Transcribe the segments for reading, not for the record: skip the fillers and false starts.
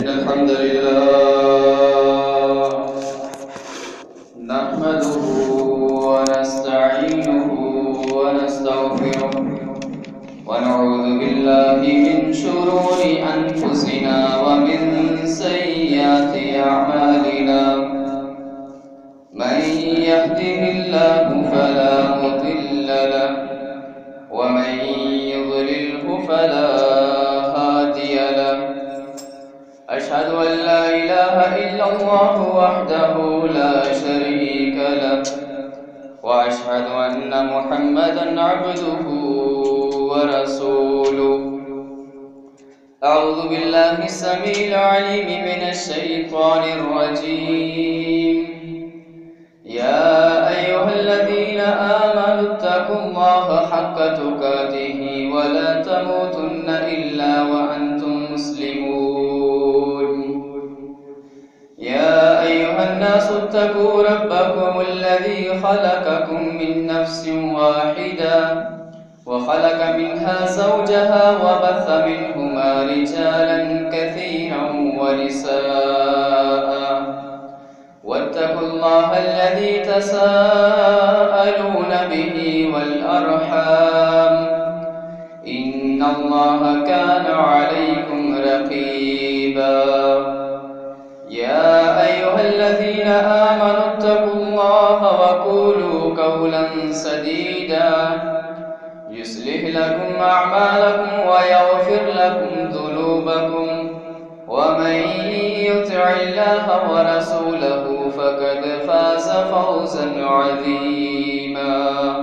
الحمد لله نحمده ونستعينه ونستغفره ونعوذ بالله من شرور أنفسنا ومن سيئات أعمالنا من يهده الله فلا مضل له ومن يضلله فلا هادي له أشهد أن لا إله إلا الله وحده لا شريك له وأشهد أن محمدًا عبده ورسوله أعوذ بالله السميع العليم من الشيطان الرجيم يا أيها الذين آمنوا اتقوا الله حق تقاته ولا تموتن إلا وأنتم مسلمون يا أيها الناس اتقوا ربكم الذي خلقكم من نفس واحدة وخلق منها زوجها وبث منهما رجالا كثيرا ونساء واتقوا الله الذي تساءلون به والأرحام إن الله كان عليكم رقيبا يا أيها الذين آمنوا اتقوا الله وقولوا قولا سديدا يصلح لكم أعمالكم ويغفر لكم ذنوبكم ومن يطع الله ورسوله فقد فاز فوزا عظيما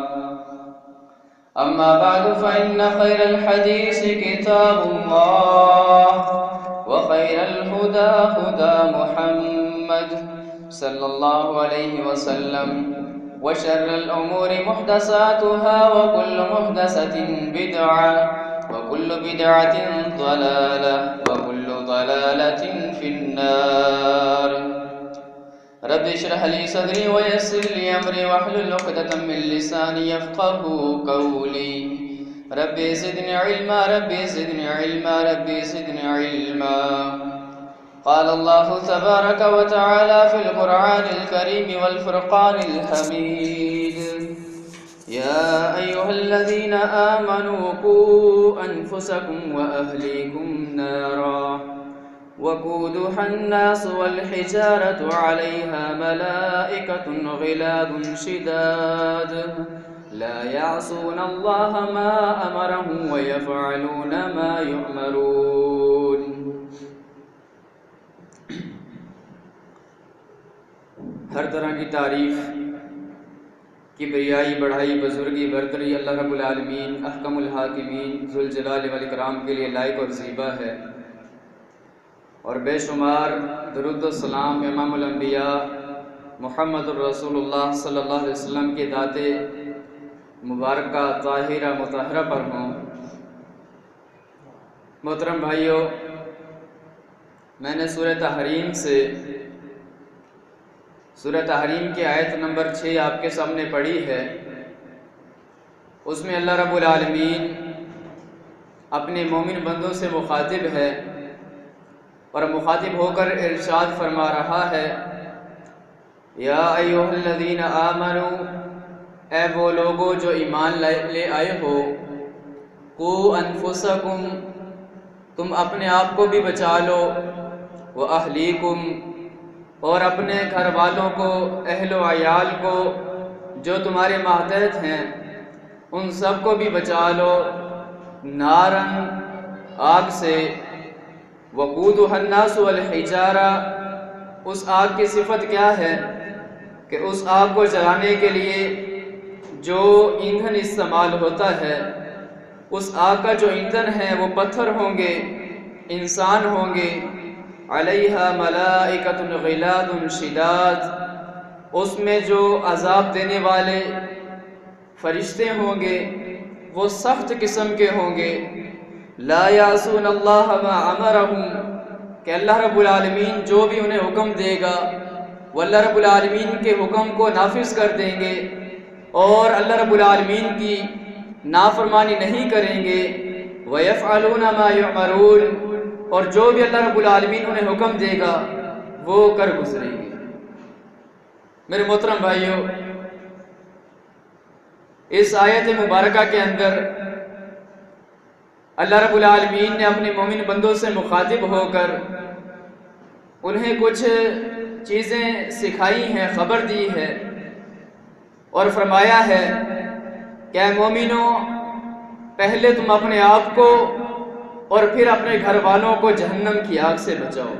أما بعد فإن خير الحديث كتاب الله وخير الهدى هدى محمد صلى الله عليه وسلم وشر الأمور محدثاتها وكل محدثة بدعة وكل بدعة ضلالة وكل ضلالة في النار رب اشرح لي صدري ويسر لي أمري واحلل عقدة من لساني يفقهوا قولي رب زدني علما رب زدني علما رب زدني علما قال الله تبارك وتعالى في القرآن الكريم والفرقان الحميد يا أيها الذين آمنوا قوا أنفسكم وأهليكم نارا وقودها الناس والحجارة عليها ملائكة غلاظ شداد لا يعصون الله ما أمرهم ويفعلون ما يؤمرون ہر طرح کی تعریف کبریائی بڑھائی بزرگی برتری اللہ رب العالمین احکم الحاکمین ذوالجلال والاکرام کے لیے لائق اور زیبا ہے، اور بے شمار درود و سلام امام الانبیاء محمد الرسول اللہ صلی اللہ علیہ وسلم کی ذات مبارکہ طاہرہ مطہرہ پر ہوں۔ محترم بھائیو، میں نے سورہ تحریم کی آیت نمبر 6 آپ کے سامنے پڑھی ہے۔ اس میں اللہ رب العالمین اپنے مومن بندوں سے مخاطب ہے اور مخاطب ہو کر ارشاد فرما رہا ہے، یا ایھا الذین آمنوا، اے وہ لوگوں جو ایمان لے آئے ہو، قوا انفسکم، تم اپنے آپ کو بھی بچا لو، واہلیکم، اور اپنے گھر والوں کو، اہل و عیال کو جو تمہارے ماتحت ہیں ان سب کو بھی بچا لو، نارن، آگ سے، وقودها الناس والحجارہ، اس آگ کی صفت کیا ہے کہ اس آگ کو جلانے کے لیے جو ایندھن استعمال ہوتا ہے، اس آگ کا جو ایندھن ہے وہ پتھر ہوں گے، انسان ہوں گے، علیہا ملائکۃ غلاظ شداد، اس میں جو عذاب دینے والے فرشتے ہوں گے وہ سخت قسم کے ہوں گے، لا یعصون اللہ ما امرہم، کہ اللہ رب العالمین جو بھی انہیں حکم دے گا وہ اللہ رب العالمین کے حکم کو نافذ کر دیں گے اور اللہ رب العالمین کی نافرمانی نہیں کریں گے، وَيَفْعَلُونَ مَا يُعْمَرُونَ، اور جو بھی اللہ رب العالمین انہیں حکم دے گا وہ کر گزریں گے۔ میرے محترم بھائیوں، اس آیت مبارکہ کے اندر اللہ رب العالمین نے اپنے مومن بندوں سے مخاطب ہو کر انہیں کچھ چیزیں سکھائی ہیں، خبر دی ہے اور فرمایا ہے کہ اے مومنوں، پہلے تم اپنے آپ کو اور پھر اپنے گھر والوں کو جہنم کی آگ سے بچاؤ۔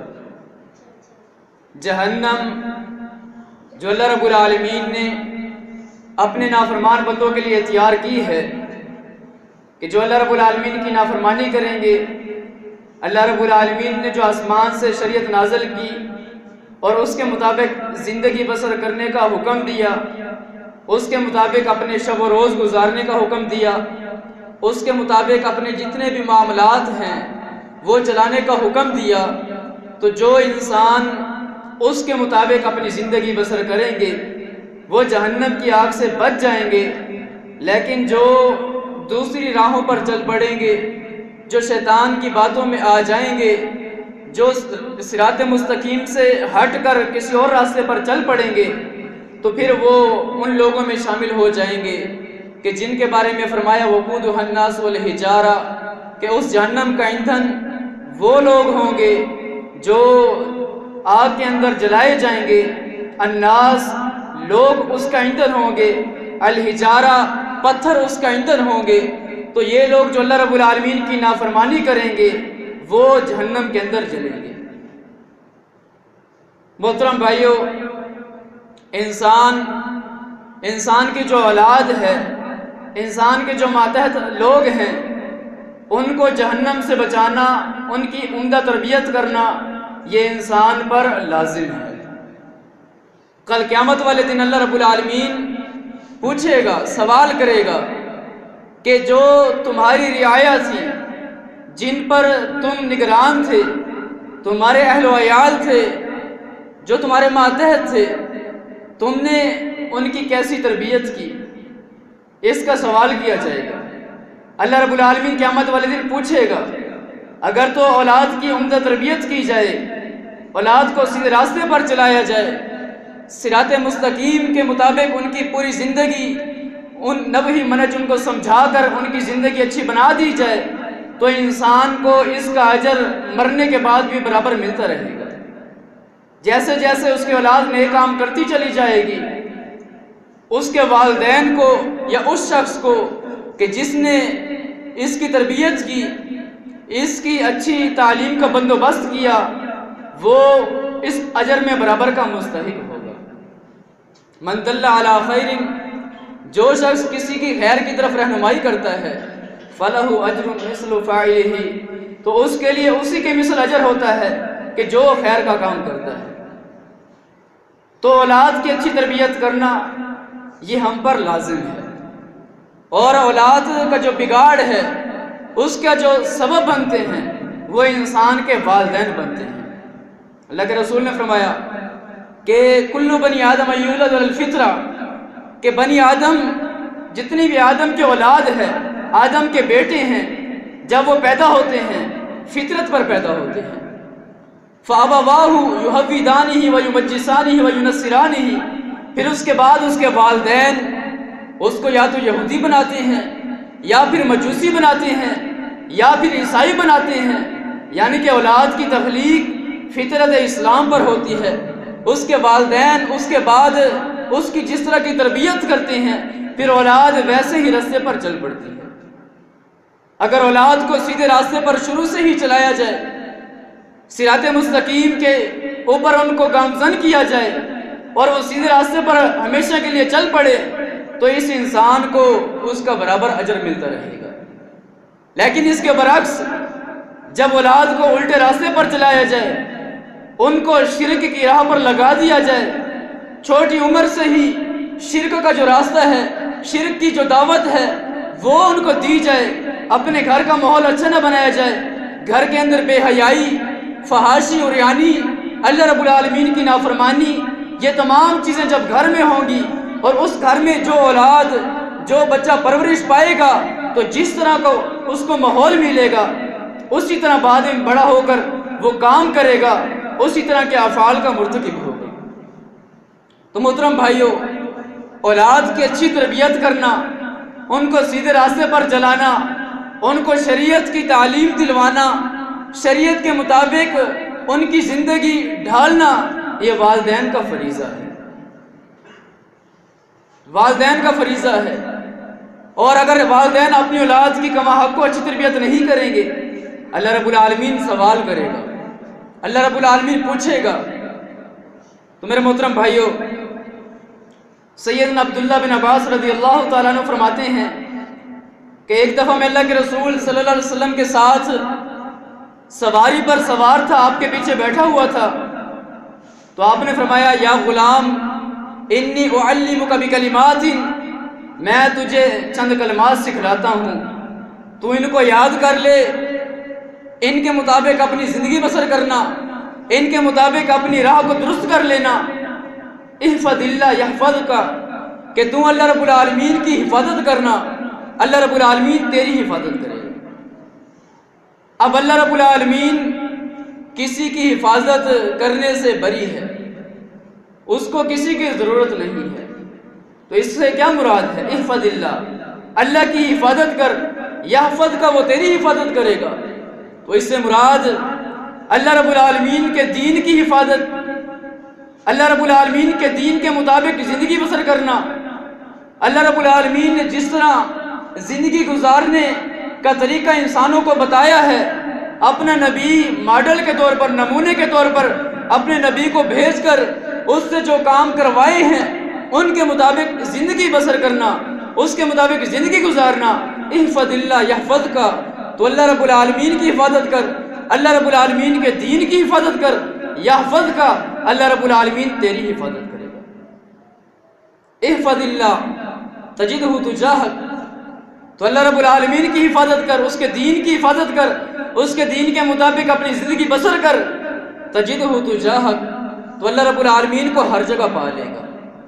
جہنم جو اللہ رب العالمین نے اپنے نافرمان بندوں کے لیے تیار کی ہے کہ جو اللہ رب العالمین کی نافرمانی کریں گے، اللہ رب العالمین نے جو آسمان سے شریعت نازل کی اور اس کے مطابق زندگی بسر کرنے کا حکم دیا، اس کے مطابق اپنے شب و روز گزارنے کا حکم دیا، اس کے مطابق اپنے جتنے بھی معاملات ہیں وہ چلانے کا حکم دیا، تو جو انسان اس کے مطابق اپنی زندگی بسر کریں گے وہ جہنم کی آگ سے بچ جائیں گے۔ لیکن جو دوسری راہوں پر چل پڑیں گے، جو شیطان کی باتوں میں آ جائیں گے، جو صراط مستقیم سے ہٹ کر کسی اور راستے پر چل پڑیں گے، تو پھر وہ ان لوگوں میں شامل ہو جائیں گے کہ جن کے بارے میں فرمایا وقودها الناس والحجارہ، کہ اس جہنم کا ایندھن وہ لوگ ہوں گے جو آگ کے اندر جلائے جائیں گے۔ الناس لوگ اس کا ایندھن ہوں گے، الحجارہ پتھر اس کا ایندھن ہوں گے۔ تو یہ لوگ جو اللہ رب العالمین کی نافرمانی کریں گے وہ جہنم کے اندر جلیں گے۔ محترم بھائیوں، انسان کی جو اولاد ہے، انسان کے جو ماتحت لوگ ہیں، ان کو جہنم سے بچانا، ان کی عمدہ تربیت کرنا یہ انسان پر لازم ہے۔ کل قیامت والے دن اللہ رب العالمین پوچھے گا، سوال کرے گا کہ جو تمہاری رعایا تھی، جن پر تم نگران تھے، تمہارے اہل و عیال تھے، جو تمہارے ماتحت تھے، تم نے ان کی کیسی تربیت کی؟ اس کا سوال کیا جائے گا۔ اللہ رب العالمین قیامت والے دن پوچھے گا۔ اگر تو اولاد کی عمدہ تربیت کی جائے، اولاد کو سیدھے راستے پر چلایا جائے، صراط مستقیم کے مطابق ان کی پوری زندگی، ان نبوی منہج ان کو سمجھا کر ان کی زندگی اچھی بنا دی جائے، تو انسان کو اس کا اجر مرنے کے بعد بھی برابر ملتا رہے گا۔ جیسے جیسے اس کی اولاد نیک کام کرتی چلی جائے گی، اس کے والدین کو یا اس شخص کو کہ جس نے اس کی تربیت کی، اس کی اچھی تعلیم کا بندوبست کیا، وہ اس اجر میں برابر کا مستحق ہوگا۔ من دل علی خیر، جو شخص کسی کی خیر کی طرف رہنمائی کرتا ہے، فلہ اجر مثل فاعلہ، تو اس کے لیے اسی کے مثل اجر ہوتا ہے کہ جو خیر کا کام کرتا ہے۔ تو اولاد کی اچھی تربیت کرنا یہ ہم پر لازم ہے، اور اولاد کا جو بگاڑ ہے اس کا جو سبب بنتے ہیں وہ انسان کے والدین بنتے ہیں۔ اللہ کے رسول نے فرمایا کہ کل بنی آدم یولد علی الفطرہ، کہ بنی آدم جتنی بھی آدم کی اولاد ہے، آدم کے بیٹے ہیں، جب وہ پیدا ہوتے ہیں فطرت پر پیدا ہوتے ہیں۔ فَأَبَوَاهُ يُحَوِّدَانِهِ وَيُمَجِّسَانِهِ وَيُنَصِّرَانِهِ، پھر اس کے بعد اس کے والدین اس کو یا تو یہودی بناتے ہیں، یا پھر مجوسی بناتے ہیں، یا پھر عیسائی بناتے ہیں۔ یعنی کہ اولاد کی تخلیق فطرت اسلام پر ہوتی ہے۔ اس کے والدین اس کے بعد اس کی جس طرح کی تربیت کرتے ہیں، پھر اولاد ویسے ہی راستے پر چل پڑتی ہے۔ اگر اولاد کو سیدھے راستے پر شروع سے ہی چلایا جائے، صراط مستقیم کے اوپر ان کو گامزن کیا جائے اور وہ سیدھے راستے پر ہمیشہ کے لیے چل پڑے، تو اس انسان کو اس کا برابر اجر ملتا رہے گا۔ لیکن اس کے برعکس جب اولاد کو الٹے راستے پر چلایا جائے، ان کو شرک کی راہ پر لگا دیا جائے، چھوٹی عمر سے ہی شرک کا جو راستہ ہے، شرک کی جو دعوت ہے وہ ان کو دی جائے، اپنے گھر کا ماحول اچھا نہ بنایا جائے، گھر کے اندر بے حیائی، فحاشی اور ریانی، اللہ رب العالمین کی نافرمانی، یہ تمام چیزیں جب گھر میں ہوں گی، اور اس گھر میں جو اولاد، جو بچہ پرورش پائے گا، تو جس طرح کو اس کو ماحول ملے گا، اسی طرح بعد میں بڑا ہو کر وہ کام کرے گا، اسی طرح کے افعال کا مرتکب ہوگا۔ تو محترم بھائیوں، اولاد کی اچھی تربیت کرنا، ان کو سیدھے راستے پر چلانا، ان کو شریعت کی تعلیم دلوانا، شریعت کے مطابق ان کی زندگی ڈھالنا، یہ والدین کا فریضہ ہے، والدین کا فریضہ ہے۔ اور اگر والدین اپنی اولاد کی کما حق کو اچھی تربیت نہیں کریں گے، اللہ رب العالمین سوال کرے گا، اللہ رب العالمین پوچھے گا۔ تو میرے محترم بھائیوں، سیدنا عبداللہ بن عباس رضی اللہ تعالیٰ عنہ فرماتے ہیں کہ ایک دفعہ میں اللہ کے رسول صلی اللہ علیہ وسلم کے ساتھ سواری پر سوار تھا، آپ کے پیچھے بیٹھا ہوا تھا، تو آپ نے فرمایا یا غلام انی اعلمک بکلمات، میں تجھے چند کلمات سکھلاتا ہوں، تو ان کو یاد کر لے، ان کے مطابق اپنی زندگی بسر کرنا، ان کے مطابق اپنی راہ کو درست کر لینا۔ احفظ اللہ یحفظک، کہ تو اللہ رب العالمین کی حفاظت کرنا، اللہ رب العالمین تیری حفاظت کرے گا۔ اب اللہ رب العالمین کسی کی حفاظت کرنے سے بری ہے، اس کو کسی کی ضرورت نہیں ہے۔ تو اس سے کیا مراد ہے؟ احفظ اللہ، اللہ کی حفاظت کر، یحفظ کا، وہ تیری حفاظت کرے گا۔ تو اس سے مراد اللہ رب العالمین کے دین کی حفاظت، اللہ رب العالمین کے دین کے مطابق زندگی بسر کرنا۔ اللہ رب العالمین نے جس طرح زندگی گزارنے کا طریقہ انسانوں کو بتایا ہے، اپنا نبی ماڈل کے طور پر، نمونے کے طور پر اپنے نبی کو بھیج کر اس سے جو کام کروائے ہیں ان کے مطابق زندگی بسر کرنا، اس کے مطابق زندگی گزارنا۔ احفظ اللہ یحفظک، تو اللہ رب العالمین کی حفاظت کر، اللہ رب العالمین کے دین کی حفاظت کر، یحفظ کا، اللہ رب العالمین تیری حفاظت کرے گا۔ احفظ اللہ تجدہ تجاہک، تو اللہ رب العالمین کی حفاظت کر، اس کے دین کی حفاظت کر، اس کے دین کے مطابق اپنی زندگی بسر کر، تجدہ تجاہک، تو اللہ رب العالمین کو ہر جگہ پا لے گا۔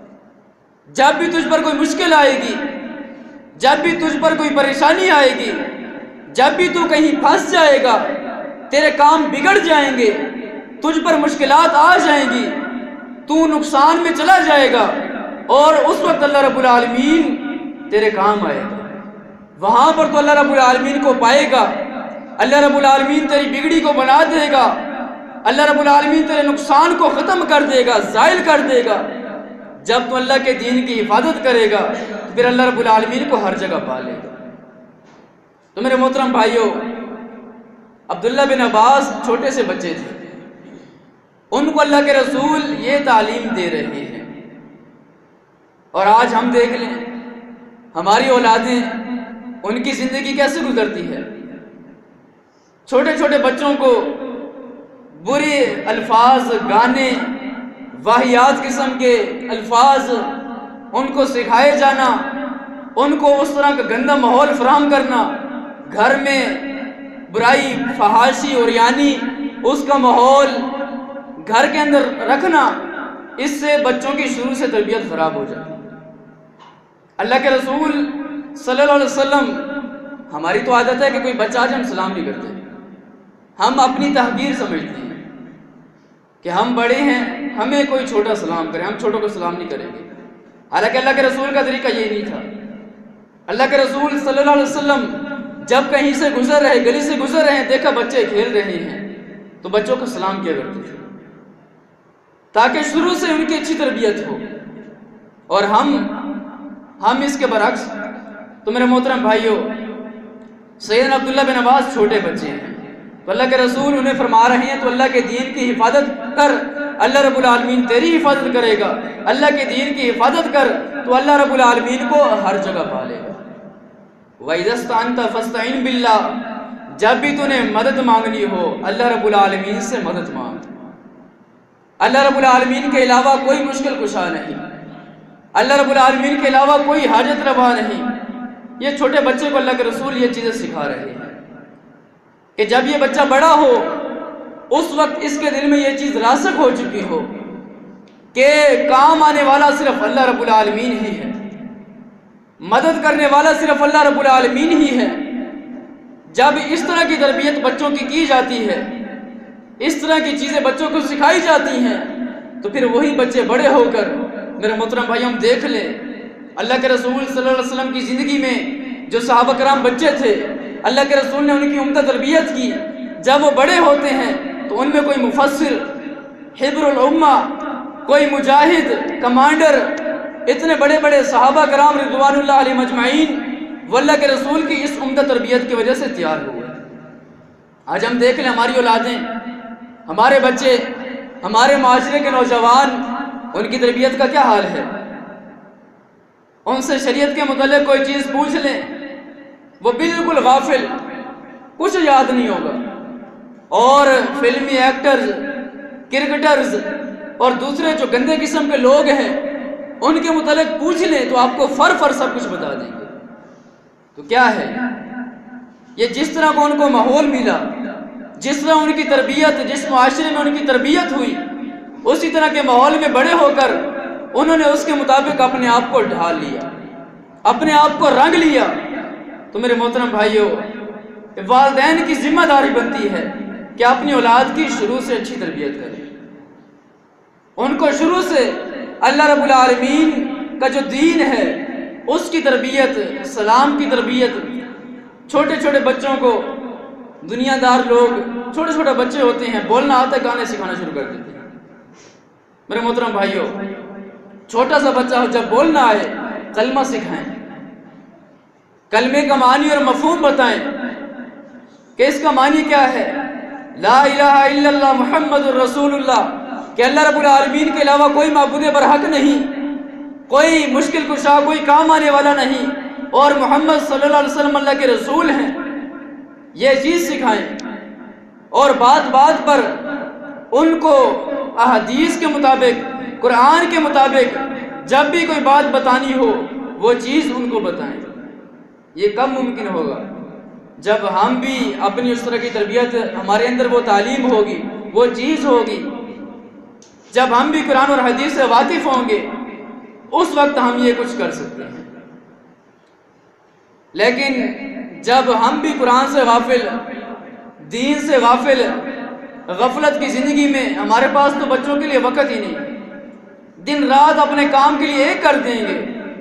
جب بھی تجھ پر کوئی مشکل آئے گی، جب بھی تجھ پر کوئی پریشانی آئے گی، جب بھی تو کہیں پھنس جائے گا، تیرے کام بگڑ جائیں گے، تجھ پر مشکلات آ جائیں گی، تو نقصان میں چلا جائے گا، اور اس وقت اللہ رب العالمین تیرے کام آئے گا۔ وہاں پر تو اللہ رب العالمین کو پائے گا، اللہ رب العالمین تیری بگڑی کو بنا دے گا، اللہ رب العالمین تیرے نقصان کو ختم کر دے گا، زائل کر دے گا۔ جب تو اللہ کے دین کی حفاظت کرے گا تو پھر اللہ رب العالمین کو ہر جگہ پا لے گا۔ تو میرے محترم بھائیوں، عبداللہ بن عباس چھوٹے سے بچے تھے، ان کو اللہ کے رسول یہ تعلیم دے رہے ہیں، اور آج ہم دیکھ لیں ہماری اولادیں، ان کی زندگی کیسے گزرتی ہے۔ چھوٹے چھوٹے بچوں کو برے الفاظ، گانے، واہیات قسم کے الفاظ ان کو سکھائے جانا، ان کو اس طرح کا گندا ماحول فراہم کرنا، گھر میں برائی، فحاشی اور یعنی اس کا ماحول گھر کے اندر رکھنا، اس سے بچوں کی شروع سے تربیت خراب ہو جاتی ہے۔ اللہ کے رسول صلی اللہ علیہ وسلم، ہماری تو عادت ہے کہ کوئی بچہ آج ہم سلام نہیں کرتے، ہم اپنی تحقیر سمجھتے ہیں کہ ہم بڑے ہیں، ہمیں کوئی چھوٹا سلام کرے، ہم چھوٹوں کو سلام نہیں کریں گے۔ حالانکہ اللہ کے رسول کا طریقہ یہ نہیں تھا۔ اللہ کے رسول صلی اللہ علیہ وسلم جب کہیں سے گزر رہے، گلی سے گزر رہے ہیں، دیکھا بچے کھیل رہے ہیں تو بچوں کو سلام کیا کرتے تھے، تاکہ شروع سے ان کی اچھی تربیت ہو۔ اور ہم اس کے برعکس۔ تو میرے محترم بھائیوں، سیدنا عبداللہ بن عباس چھوٹے بچے ہیں، تو اللہ کے رسول انہیں فرما رہے ہیں تو اللہ کے دین کی حفاظت کر، اللہ رب العالمین تیری حفاظت کرے گا۔ اللہ کے دین کی حفاظت کر تو اللہ رب العالمین کو ہر جگہ پا لے گا۔ وَإِذَا اسْتَعَنْتَ فَاسْتَعِنْ بِاللَّهِ، جب بھی تو نے مدد مانگنی ہو اللہ رب العالمین سے مدد مانگ۔ اللہ رب العالمین کے علاوہ کوئی مشکل کشا نہیں، اللہ رب العالمین کے علاوہ کوئی حاجت روا نہیں۔ یہ چھوٹے بچے کو اللہ کے رسول یہ چیزیں سکھا رہے ہیں کہ جب یہ بچہ بڑا ہو اس وقت اس کے دل میں یہ چیز راسخ ہو چکی ہو کہ کام آنے والا صرف اللہ رب العالمین ہی ہے، مدد کرنے والا صرف اللہ رب العالمین ہی ہے۔ جب اس طرح کی تربیت بچوں کی جاتی ہے، اس طرح کی چیزیں بچوں کو سکھائی جاتی ہیں، تو پھر وہی بچے بڑے ہو کر، میرے محترم بھائی ہم دیکھ لیں اللہ کے رسول صلی اللہ علیہ وسلم کی زندگی میں جو صحابہ کرام بچے تھے، اللہ کے رسول نے ان کی عمدہ تربیت کی، جب وہ بڑے ہوتے ہیں تو ان میں کوئی مفسر، حبر الامہ، کوئی مجاہد، کمانڈر، اتنے بڑے بڑے صحابہ کرام رضوان اللہ علیہ مجمعین وہ اللہ کے رسول کی اس عمدہ تربیت کی وجہ سے تیار ہوئے۔ آج ہم دیکھ لیں ہماری اولادیں، ہمارے بچے، ہمارے معاشرے کے نوجوان، ان کی تربیت کا کیا حال ہے؟ ان سے شریعت کے متعلق کوئی چیز پوچھ لیں، وہ بالکل غافل، کچھ یاد نہیں ہوگا۔ اور فلمی ایکٹرز، کرکٹرز اور دوسرے جو گندے قسم کے لوگ ہیں، ان کے متعلق پوچھ لیں تو آپ کو فر سب کچھ بتا دیں گے۔ تو کیا ہے یہ؟ جس طرح کو ان کو ماحول ملا، جس طرح ان کی تربیت، جس معاشرے میں ان کی تربیت ہوئی، اسی طرح کے ماحول میں بڑے ہو کر انہوں نے اس کے مطابق اپنے آپ کو ڈھال لیا، اپنے آپ کو رنگ لیا۔ تو میرے محترم بھائیوں، والدین کی ذمہ داری بنتی ہے کہ اپنی اولاد کی شروع سے اچھی تربیت کریں، ان کو شروع سے اللہ رب العالمین کا جو دین ہے اس کی تربیت، اسلام کی تربیت۔ چھوٹے چھوٹے بچوں کو دنیا دار لوگ، چھوٹے چھوٹے بچے ہوتے ہیں، بولنا آتا ہے، گانے سکھانا شروع کر دیتے ہیں۔ میرے محترم بھائیوں، چھوٹا سا بچہ ہو، جب بولنا آئے کلمہ سکھائیں، کلمے کا معنی اور مفہوم بتائیں کہ اس کا معنی کیا ہے۔ لا الہ الا اللہ محمد الرسول اللہ، کہ اللہ رب العالمین کے علاوہ کوئی معبود برحق نہیں، کوئی مشکل کشا، کوئی کام آنے والا نہیں، اور محمد صلی اللہ علیہ وسلم اللہ کے رسول ہیں۔ یہ چیز سکھائیں، اور بات بات پر ان کو احادیث کے مطابق، قرآن کے مطابق جب بھی کوئی بات بتانی ہو وہ چیز ان کو بتائیں۔ یہ کب ممکن ہوگا؟ جب ہم بھی اپنی اس طرح کی تربیت، ہمارے اندر وہ تعلیم ہوگی، وہ چیز ہوگی، جب ہم بھی قرآن اور حدیث سے واقف ہوں گے، اس وقت ہم یہ کچھ کر سکتے ہیں۔ لیکن جب ہم بھی قرآن سے غافل، دین سے غافل، غفلت کی زندگی میں، ہمارے پاس تو بچوں کے لیے وقت ہی نہیں، دن رات اپنے کام کے لیے ایک کر دیں گے،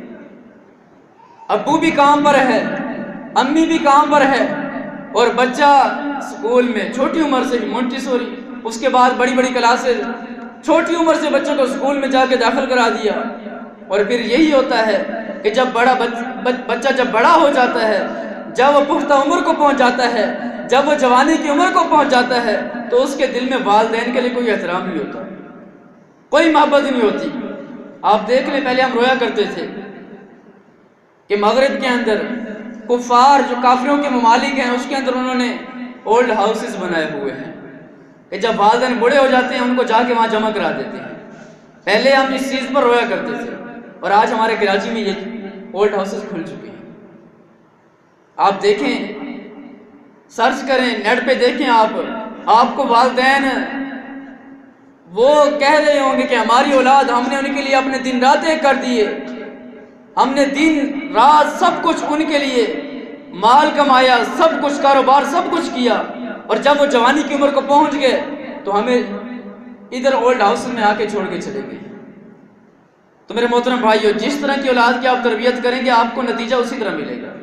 ابو بھی کام پر ہے، امی بھی کام پر ہے، اور بچہ اسکول میں چھوٹی عمر سے مونٹیسوری، اس کے بعد بڑی بڑی کلاسز، چھوٹی عمر سے بچوں کو اسکول میں جا کے داخل کرا دیا۔ اور پھر یہی ہوتا ہے کہ جب بچہ جب بڑا ہو جاتا ہے، جب وہ پختہ عمر کو پہنچ جاتا ہے، جب وہ جوانی کی عمر کو پہنچ جاتا ہے، تو اس کے دل میں والدین کے لیے کوئی احترام نہیں ہوتا، کوئی محبت نہیں ہوتی۔ آپ دیکھ لیں، پہلے ہم رویا کرتے تھے کہ مغرب کے اندر کفار، جو کافروں کے ممالک ہیں، اس کے اندر انہوں نے اولڈ ہاؤسز بنائے ہوئے ہیں کہ جب والدین بوڑھے ہو جاتے ہیں ان کو جا کے وہاں جمع کرا دیتے ہیں۔ پہلے ہم اس چیز پر رویا کرتے تھے، اور آج ہمارے کراچی میں یہ اولڈ ہاؤسز کھل چکے ہیں۔ آپ دیکھیں، سرچ کریں، نیٹ پہ دیکھیں، آپ کو والدین وہ کہہ رہے ہوں گے کہ ہماری اولاد، ہم نے ان کے لیے اپنے دن رات ایک کر دیے، ہم نے دن رات سب کچھ ان کے لیے مال کمایا، سب کچھ کاروبار، سب کچھ کیا، اور جب وہ جوانی کی عمر کو پہنچ گئے تو ہمیں ادھر اولڈ ہاؤس میں آ کے چھوڑ کے چلے گئے۔ تو میرے محترم بھائیو، جس طرح کی اولاد کی آپ تربیت کریں گے، آپ کو نتیجہ اسی طرح ملے گا۔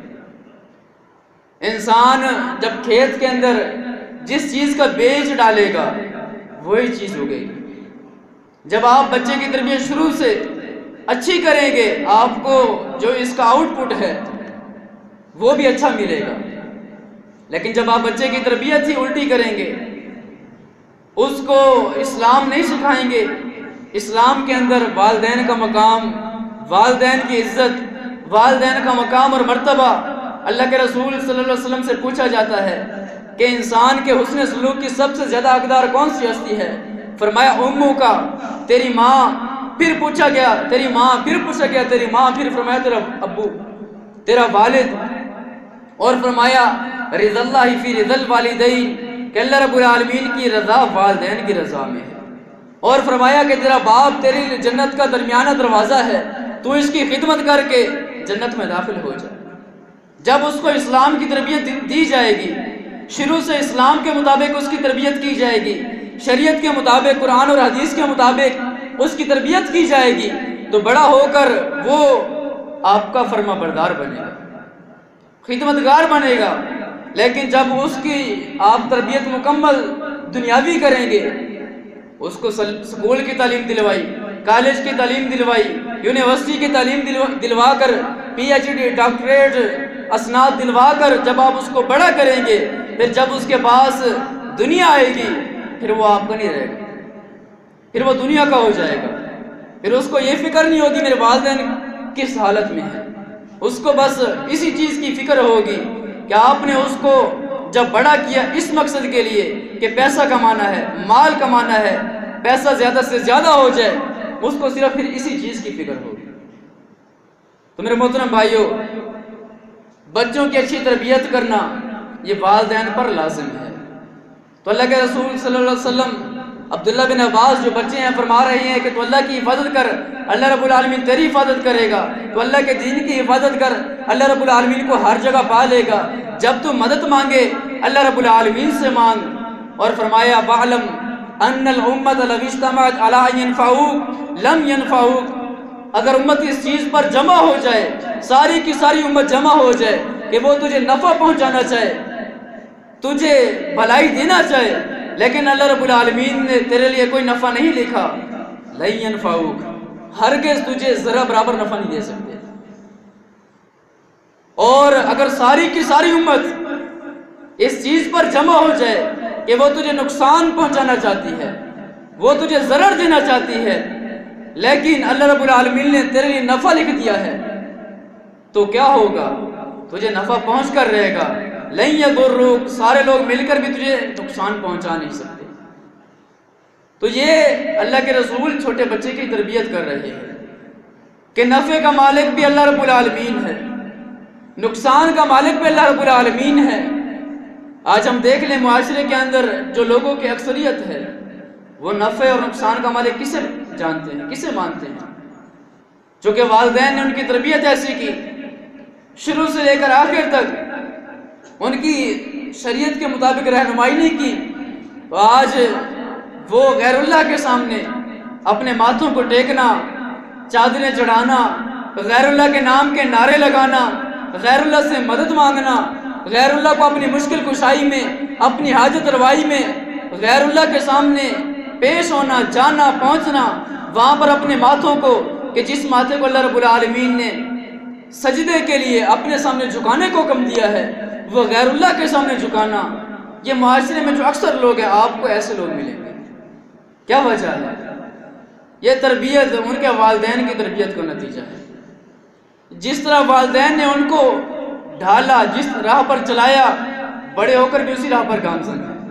انسان جب کھیت کے اندر جس چیز کا بیج ڈالے گا وہی چیز اگے گی۔ جب آپ بچے کی تربیت شروع سے اچھی کریں گے، آپ کو جو اس کا آؤٹ پٹ ہے وہ بھی اچھا ملے گا۔ لیکن جب آپ بچے کی تربیت ہی الٹی کریں گے، اس کو اسلام نہیں سکھائیں گے، اسلام کے اندر والدین کا مقام، والدین کی عزت، والدین کا مقام اور مرتبہ، اللہ کے رسول صلی اللہ علیہ وسلم سے پوچھا جاتا ہے کہ انسان کے حسن سلوک کی سب سے زیادہ حقدار کون سی ہستی ہے؟ فرمایا امو کا، تیری ماں، پھر پوچھا گیا تیری ماں، پھر پوچھا گیا تیری ماں، پھر فرمایا تیرا ابو، تیرا والد، اور فرمایا رضا اللہ فی رضا الوالدین، کہ اللہ رب العالمین کی رضا والدین کی رضا میں ہے، اور فرمایا کہ تیرا باپ تیری جنت کا درمیانہ دروازہ ہے، تو اس کی خدمت کر کے جنت میں داخل ہو جائے۔ جب اس کو اسلام کی تربیت دی جائے گی، شروع سے اسلام کے مطابق اس کی تربیت کی جائے گی، شریعت کے مطابق، قرآن اور حدیث کے مطابق اس کی تربیت کی جائے گی، تو بڑا ہو کر وہ آپ کا فرما بردار بنے گا، خدمتگار بنے گا۔ لیکن جب اس کی آپ تربیت مکمل دنیاوی کریں گے، اس کو سکول کی تعلیم دلوائی، کالج کی تعلیم دلوائی، یونیورسٹی کی تعلیم دلوا کر، پی ایچ ڈی، ڈاکٹریٹ، اسناد دلوا کر جب آپ اس کو بڑا کریں گے، پھر جب اس کے پاس دنیا آئے گی، پھر وہ آپ کا نہیں رہے گا، پھر وہ دنیا کا ہو جائے گا۔ پھر اس کو یہ فکر نہیں ہوگی میرے والدین کس حالت میں ہیں، اس کو بس اسی چیز کی فکر ہوگی کہ آپ نے اس کو جب بڑا کیا اس مقصد کے لیے کہ پیسہ کمانا ہے، مال کمانا ہے، پیسہ زیادہ سے زیادہ ہو جائے، اس کو صرف پھر اسی چیز کی فکر ہوگی۔ تو میرے محترم بھائیوں، بچوں کی اچھی تربیت کرنا یہ والدین پر لازم ہے۔ تو اللہ کے رسول صلی اللہ علیہ وسلم عبداللہ بن عباس جو بچے ہیں فرما رہے ہیں کہ تو اللہ کی حفاظت کر، اللہ رب العالمین تیری حفاظت کرے گا، تو اللہ کے دین کی حفاظت کر، اللہ رب العالمین کو ہر جگہ پا لے گا۔ جب تو مدد مانگے اللہ رب العالمین سے مانگ، اور فرمایا وَعْلَمْ أَنَّ الْأُمَّةَ لَوِ اجْتَمَعَتْ عَلَىٰ أَن يَنفَعُوكَ لَمْ يَنفَعُوكَ۔ اگر امت اس چیز پر جمع ہو جائے، ساری کی ساری امت جمع ہو جائے کہ وہ تجھے نفع پہنچانا چاہے، تجھے بھلائی دینا چاہے، لیکن اللہ رب العالمین نے تیرے لیے کوئی نفع نہیں لکھا، لَن يَنفَعُوكَ، ہرگز تجھے ذرا برابر نفع نہیں دے سکتے۔ اور اگر ساری کی ساری امت اس چیز پر جمع ہو جائے کہ وہ تجھے نقصان پہنچانا چاہتی ہے، وہ تجھے ضرر دینا چاہتی ہے، لیکن اللہ رب العالمین نے تیرے لیے نفع لکھ دیا ہے، تو کیا ہوگا؟ تجھے نفع پہنچ کر رہے گا۔ لن یضروک، سارے لوگ مل کر بھی تجھے نقصان پہنچا نہیں سکتے۔ تو یہ اللہ کے رسول چھوٹے بچے کی تربیت کر رہے ہیں کہ نفع کا مالک بھی اللہ رب العالمین ہے، نقصان کا مالک بھی اللہ رب العالمین ہے۔ آج ہم دیکھ لیں معاشرے کے اندر جو لوگوں کی اکثریت ہے وہ نفع اور نقصان کا مالک کسے جانتے ہیں، کسے مانتے ہیں؟ چونکہ والدین نے ان کی تربیت ایسی کی، شروع سے لے کر آخر تک ان کی شریعت کے مطابق رہنمائی نہیں کی، تو آج وہ غیر اللہ کے سامنے اپنے ماتھوں کو ٹیکنا، چادریں چڑھانا، غیر اللہ کے نام کے نعرے لگانا، غیر اللہ سے مدد مانگنا، غیر اللہ کو اپنی مشکل کشائی میں، اپنی حاجت روائی میں غیر اللہ کے سامنے پیش ہونا، جانا، پہنچنا، وہاں پر اپنے ماتھوں کو، کہ جس ماتھے کو اللہ رب العالمین نے سجدے کے لیے اپنے سامنے جھکانے کو حکم دیا ہے، وہ غیر اللہ کے سامنے جھکانا، یہ معاشرے میں جو اکثر لوگ ہیں آپ کو ایسے لوگ ملیں گے۔ کیا وجہ ہے؟ یہ تربیت ان کے والدین کی تربیت کا نتیجہ ہے۔ جس طرح والدین نے ان کو ڈھالا، جس راہ پر چلایا، بڑے ہو کر بھی اسی راہ پر گامزن ہیں۔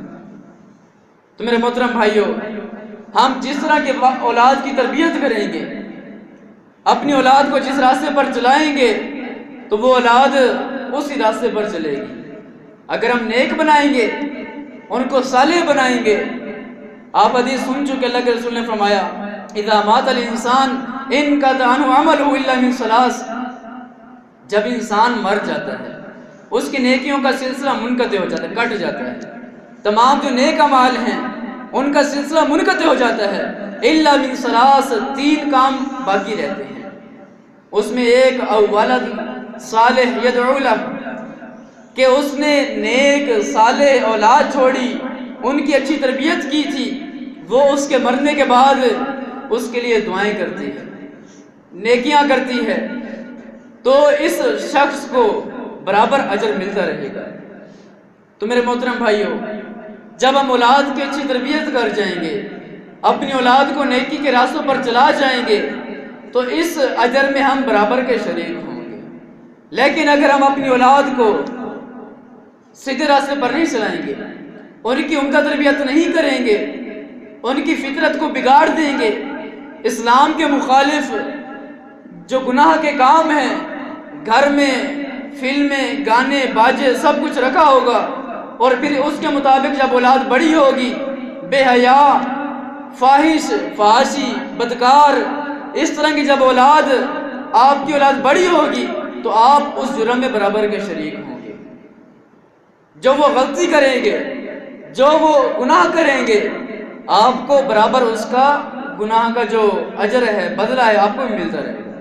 تو میرے محترم بھائیوں، ہم جس طرح کے اولاد کی تربیت کریں گے، اپنی اولاد کو جس راستے پر چلائیں گے، تو وہ اولاد اسی راستے پر چلے گی۔ اگر ہم نیک بنائیں گے، ان کو صالح بنائیں گے، آپ حدیث سن چکے، اللہ کے رسول نے فرمایا اذا مات الانسان انقطع عنہ عملہ الا من ثلاث، جب انسان مر جاتا ہے اس کی نیکیوں کا سلسلہ منقطع ہو جاتا ہے، کٹ جاتا ہے، تمام جو نیک اعمال ہیں ان کا سلسلہ منقطع ہو جاتا ہے، الا من ثلاث، تین کام باقی رہتے ہیں، اس میں ایک او ولد صالح یدعو لہ، کہ اس نے نیک صالح اولاد چھوڑی، ان کی اچھی تربیت کی تھی، وہ اس کے مرنے کے بعد اس کے لیے دعائیں کرتی ہے، نیکیاں کرتی ہے، تو اس شخص کو برابر اجر ملتا رہے گا۔ تو میرے محترم بھائیوں، جب ہم اولاد کی اچھی تربیت کر جائیں گے، اپنی اولاد کو نیکی کے راستوں پر چلا جائیں گے، تو اس اجر میں ہم برابر کے شریک ہوں گے۔ لیکن اگر ہم اپنی اولاد کو سیدھے راستے پر نہیں چلائیں گے، ان کی عمدہ تربیت نہیں کریں گے، ان کی فطرت کو بگاڑ دیں گے، اسلام کے مخالف جو گناہ کے کام ہیں، گھر میں فلمیں، گانے، باجے سب کچھ رکھا ہوگا، اور پھر اس کے مطابق جب اولاد بڑی ہوگی، بے حیا، فاحش، فحاشی، بدکار، اس طرح کی جب اولاد، آپ کی اولاد بڑی ہوگی، تو آپ اس جرم میں برابر کے شریک ہوں گے۔ جو وہ غلطی کریں گے، جو وہ گناہ کریں گے، آپ کو برابر اس کا گناہ کا جو اجر ہے، بدلہ ہے، آپ کو بھی ملتا رہے گا۔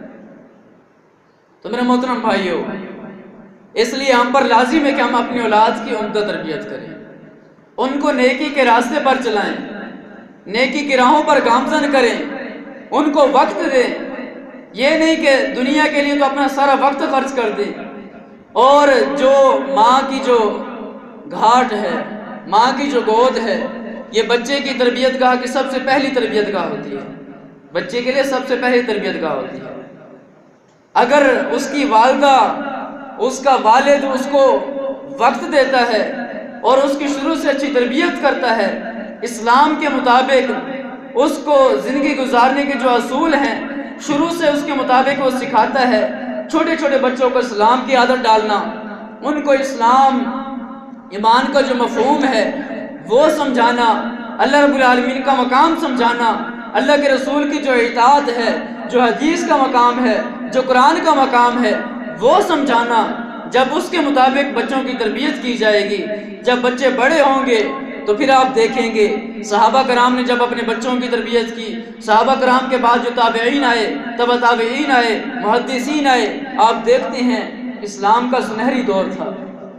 تو میرے محترم بھائیو، اس لیے ہم پر لازم ہے کہ ہم اپنی اولاد کی عمدہ تربیت کریں، ان کو نیکی کے راستے پر چلائیں، نیکی کی راہوں پر گامزن کریں، ان کو وقت دیں۔ یہ نہیں کہ دنیا کے لیے تو اپنا سارا وقت خرچ کر دیں، اور جو ماں کی جو گھاٹ ہے، ماں کی جو گود ہے، یہ بچے کی تربیت گاہ کی سب سے پہلی تربیت گاہ ہوتی ہے، بچے کے لیے سب سے پہلی تربیت گاہ ہوتی ہے۔ اگر اس کی والدہ، اس کا والد اس کو وقت دیتا ہے اور اس کی شروع سے اچھی تربیت کرتا ہے، اسلام کے مطابق اس کو زندگی گزارنے کے جو اصول ہیں شروع سے اس کے مطابق وہ سکھاتا ہے، چھوٹے چھوٹے بچوں کو اسلام کی عادت ڈالنا، ان کو اسلام، ایمان کا جو مفہوم ہے وہ سمجھانا، اللہ رب العالمین کا مقام سمجھانا، اللہ کے رسول کی جو اطاعت ہے، جو حدیث کا مقام ہے، جو قرآن کا مقام ہے، وہ سمجھانا۔ جب اس کے مطابق بچوں کی تربیت کی جائے گی، جب بچے بڑے ہوں گے تو پھر آپ دیکھیں گے صحابہ کرام نے جب اپنے بچوں کی تربیت کی، صحابہ کرام کے بعد جو تابعین آئے، تبع تابعین آئے، محدثین آئے، آپ دیکھتے ہیں اسلام کا سنہری دور تھا،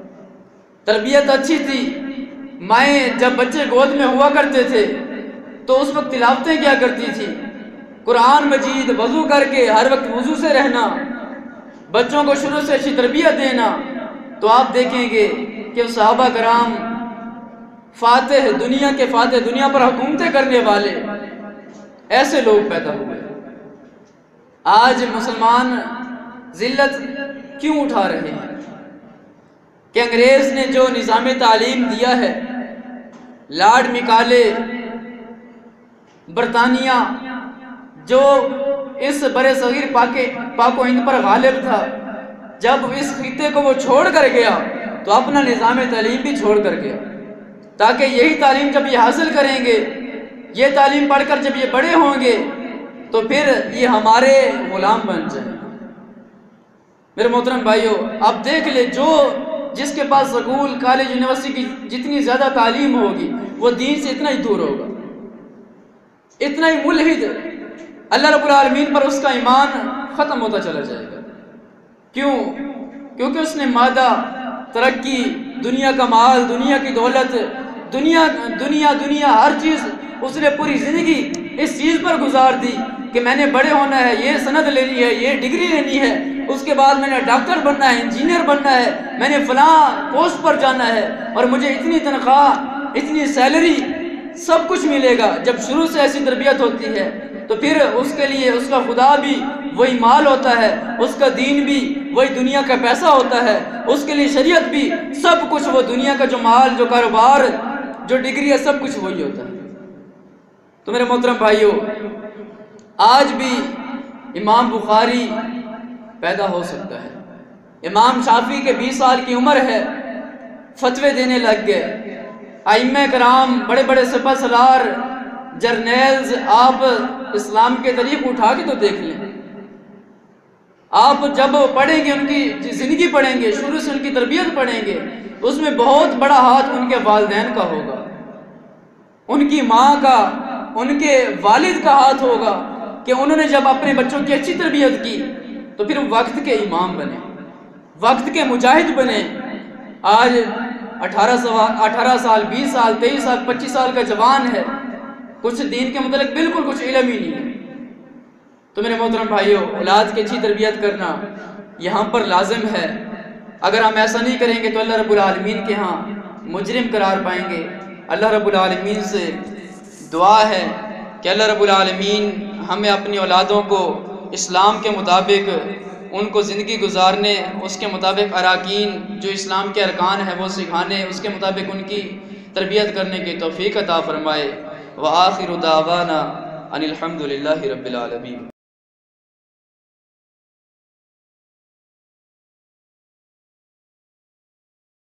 تربیت اچھی تھی۔ مائیں جب بچے گود میں ہوا کرتے تھے تو اس وقت تلاوتیں کیا کرتی تھی، قرآن مجید، وضو کر کے ہر وقت وضو سے رہنا، بچوں کو شروع سے اچھی تربیت دینا۔ تو آپ دیکھیں گے کہ صحابہ کرام فاتح، دنیا کے فاتح، دنیا پر حکومتیں کرنے والے ایسے لوگ پیدا ہوئے۔ آج مسلمان ذلت کیوں اٹھا رہے ہیں کہ انگریز نے جو نظام تعلیم دیا ہے، لارڈ مکالے، برطانیہ جو اس برے صغیر پاک و ہند پر غالب تھا، جب اس خطے کو وہ چھوڑ کر گیا تو اپنا نظام تعلیم بھی چھوڑ کر گیا، تاکہ یہی تعلیم جب یہ حاصل کریں گے، یہ تعلیم پڑھ کر جب یہ بڑے ہوں گے تو پھر یہ ہمارے غلام بن جائیں۔ میرے محترم بھائیو، آپ دیکھ لیں جس کے پاس سکول، کالج، یونیورسٹی کی جتنی زیادہ تعلیم ہوگی وہ دین سے اتنا ہی دور ہوگا، اتنا ہی ملحد، اللہ رب العالمین پر اس کا ایمان ختم ہوتا چلا جائے گا۔ کیوں؟ کیونکہ اس نے مادہ، ترقی، دنیا کا مال، دنیا کی دولت، دنیا ہر چیز اس نے پوری زندگی اس چیز پر گزار دی کہ میں نے بڑے ہونا ہے، یہ سند لینی ہے، یہ ڈگری لینی ہے، اس کے بعد میں نے ڈاکٹر بننا ہے، انجینئر بننا ہے، میں نے فلاں پوسٹ پر جانا ہے، اور مجھے اتنی تنخواہ، اتنی سیلری، سب کچھ ملے گا۔ جب شروع سے ایسی تربیت ہوتی ہے تو پھر اس کے لیے اس کا خدا بھی وہی مال ہوتا ہے، اس کا دین بھی وہی دنیا کا پیسہ ہوتا ہے، اس کے لیے شریعت بھی، سب کچھ وہ دنیا کا جو مال، جو کاروبار، جو ڈگری ہے، سب کچھ وہی ہوتا ہے۔ تو میرے محترم بھائیو، آج بھی امام بخاری پیدا ہو سکتا ہے، امام شافعی کے 20 سال کی عمر ہے، فتوے دینے لگ گئے، ائمہ کرام، بڑے بڑے سپہ سالار، جرنیلز، آپ اسلام کے طریق اٹھا کے تو دیکھ لیں، آپ جب پڑھیں گے، ان کی زندگی پڑھیں گے، شروع سے ان کی تربیت پڑھیں گے، اس میں بہت بڑا ہاتھ ان کے والدین کا ہوگا، ان کی ماں کا، ان کے والد کا ہاتھ ہوگا کہ انہوں نے جب اپنے بچوں کی اچھی تربیت کی تو پھر وقت کے امام بنے، وقت کے مجاہد بنے۔ آج 18 سال، 20 سال، 23 سال، 25 سال کا جوان ہے، کچھ دین کے متعلق بالکل کچھ علم ہی نہیں ہے۔ تو میرے محترم بھائیو، اولاد کی اچھی تربیت کرنا یہاں پر لازم ہے۔ اگر ہم ایسا نہیں کریں گے تو اللہ رب العالمین کے ہاں مجرم قرار پائیں گے۔ اللہ رب العالمین سے دعا ہے کہ اللہ رب العالمین ہمیں اپنی اولادوں کو اسلام کے مطابق ان کو زندگی گزارنے، اس کے مطابق اراکین جو اسلام کے ارکان ہیں وہ سکھانے، اس کے مطابق ان کی تربیت کرنے کی توفیق عطا فرمائے۔ وآخر دعوانا ان الحمد للہ رب العالمین۔